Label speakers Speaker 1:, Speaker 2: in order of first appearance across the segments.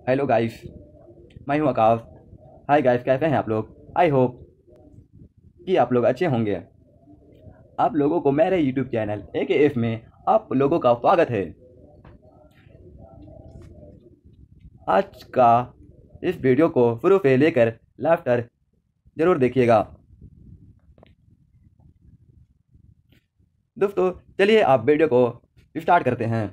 Speaker 1: Hello guys, मैं हूं आकाश। Hi guys, कैसे हैं आप लोग? आई होप कि आप लोग अच्छे होंगे। आप लोगों को मेरे यूट्यूब चैनल AKF में आप लोगों का स्वागत है। आज का इस वीडियो को शुरू से लेकर लास्ट तक जरूर देखिएगा। दोस्तों, चलिए आप वीडियो को स्टार्ट करते हैं।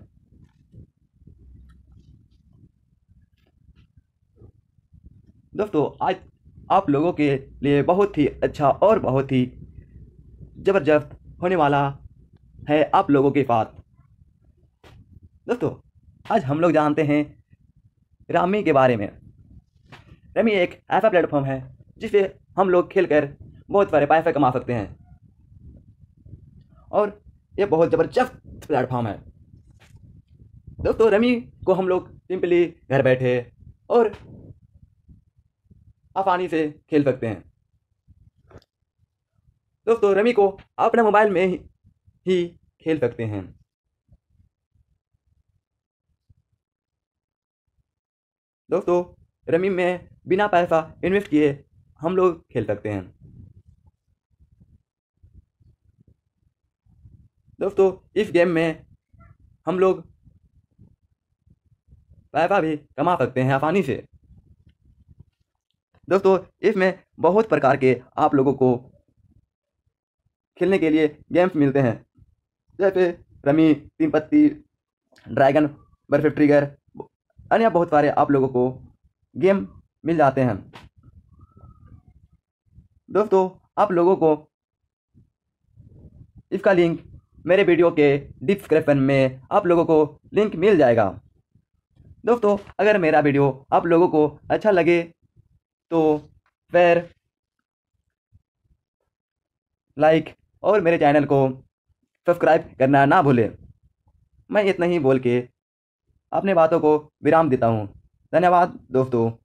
Speaker 1: दोस्तों, आज आप लोगों के लिए बहुत ही अच्छा और बहुत ही ज़बरदस्त होने वाला है आप लोगों के साथ। दोस्तों, आज हम लोग जानते हैं रामी के बारे में। रमी एक ऐसा प्लेटफॉर्म है जिसे हम लोग खेलकर बहुत सारे पैसे कमा सकते हैं और ये बहुत ज़बरदस्त प्लेटफॉर्म है। दोस्तों, रमी को हम लोग सिंपली घर बैठे और आसानी से खेल सकते हैं। दोस्तों, रमी को अपने मोबाइल में ही खेल सकते हैं। दोस्तों, रमी में बिना पैसा इन्वेस्ट किए हम लोग खेल सकते हैं। दोस्तों, इस गेम में हम लोग पैसा भी कमा सकते हैं आसानी से। दोस्तों, इसमें बहुत प्रकार के आप लोगों को खेलने के लिए गेम्स मिलते हैं, जैसे रमी, तीन पत्ती, ड्रैगन, बर्फ ट्रिगर, अन्य बहुत सारे आप लोगों को गेम मिल जाते हैं। दोस्तों, आप लोगों को इसका लिंक मेरे वीडियो के डिस्क्रिप्शन में आप लोगों को लिंक मिल जाएगा। दोस्तों, अगर मेरा वीडियो आप लोगों को अच्छा लगे तो फिर लाइक और मेरे चैनल को सब्सक्राइब करना ना भूलें। मैं इतना ही बोल के अपने बातों को विराम देता हूँ। धन्यवाद दोस्तों।